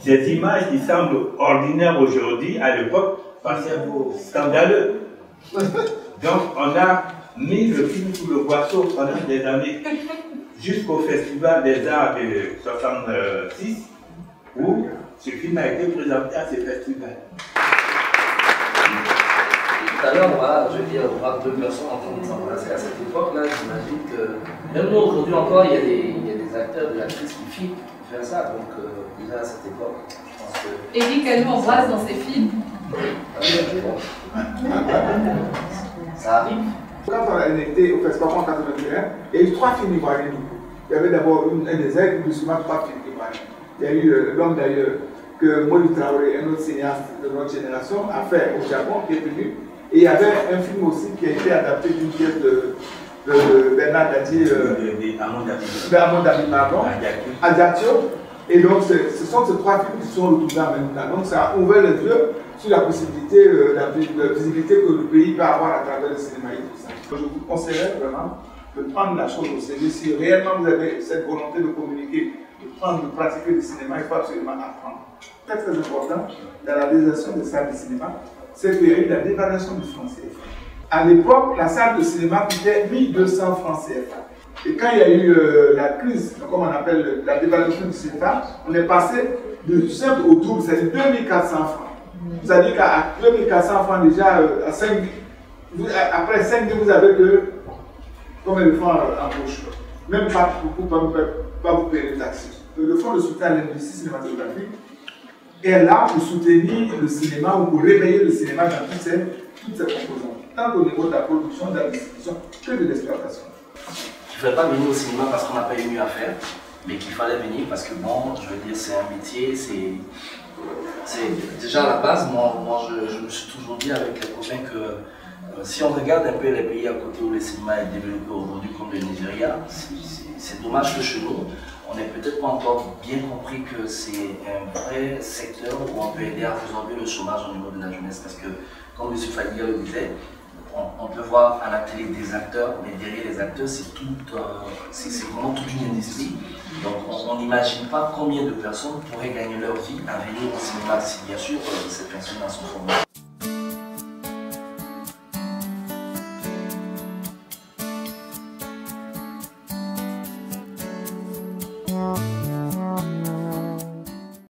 Des images qui semblent ordinaires aujourd'hui, à l'époque, paraissaient scandaleux. Donc on a mis le film sous le boisseau pendant des années, jusqu'au Festival des Arts de 66, où ce film a été présenté à ce festival. Tout à l'heure, voilà, je veux dire, on voit deux personnes en train de s'embrasser à cette époque-là. J'imagine que, même nous aujourd'hui encore, il y a des acteurs, des actrices qui filment faire ça. Donc, déjà à cette époque, je pense que. Eric, elle nous embrasse dans ses films. Ça arrive. Quand on était au festival en 81, il y a eu 3 films ivoiriens. Il y avait d'abord un des aigles, plus souvent 3 films ivoiriens. Il y a eu l'homme d'ailleurs que Mody Traoré, un autre cinéaste de notre génération, a fait au Japon, qui est venu. Et il y avait un film aussi qui a été adapté d'une pièce de Bernard Dadi, d'Amon David, pardon, Ajaccio. Et donc, ce sont ces 3 films qui sont retrouvés en même temps. Donc, ça a ouvert les yeux sur la possibilité, la visibilité que le pays peut avoir à travers le cinéma et tout ça. Je vous conseillerais vraiment de prendre la chose au sérieux. Si réellement vous avez cette volonté de communiquer, de pratiquer le cinéma, il faut absolument apprendre. Très très important dans la réalisation des salles de cinéma, c'est qu'il y a eu la dévaluation du franc CFA. À l'époque, la salle de cinéma coûtait 1200 francs CFA. Et quand il y a eu la crise, comme on appelle la dévaluation du CFA, on est passé de simple au double, c'est-à-dire 2400 francs. C'est-à-dire qu'à 2400 francs déjà, après 5 vous avez que combien de francs en poche? Même pas beaucoup, pas vous payer les taxes. Le fonds de soutien à l'industrie cinématographique est là pour soutenir le cinéma ou pour réveiller le cinéma dans toutes ses composantes, tant au niveau de la production, de la distribution que de l'exploitation. Je ne fais pas venir au cinéma parce qu'on n'a pas eu mieux à faire, mais qu'il fallait venir parce que, bon, je veux dire, c'est un métier, c'est déjà à la base, moi je me suis toujours dit avec les copains que si on regarde un peu les pays à côté où le cinéma est développé aujourd'hui, comme le Nigeria, c'est dommage que chez nous, on n'ait peut-être pas encore bien compris que c'est un vrai secteur où on peut aider à résorber le chômage au niveau de la jeunesse. Parce que, comme M. Fadiga le disait, on peut voir à la télé des acteurs, mais derrière les acteurs, c'est vraiment toute une industrie. Donc on n'imagine pas combien de personnes pourraient gagner leur vie à venir au cinéma, si bien sûr ces personnes sont formées.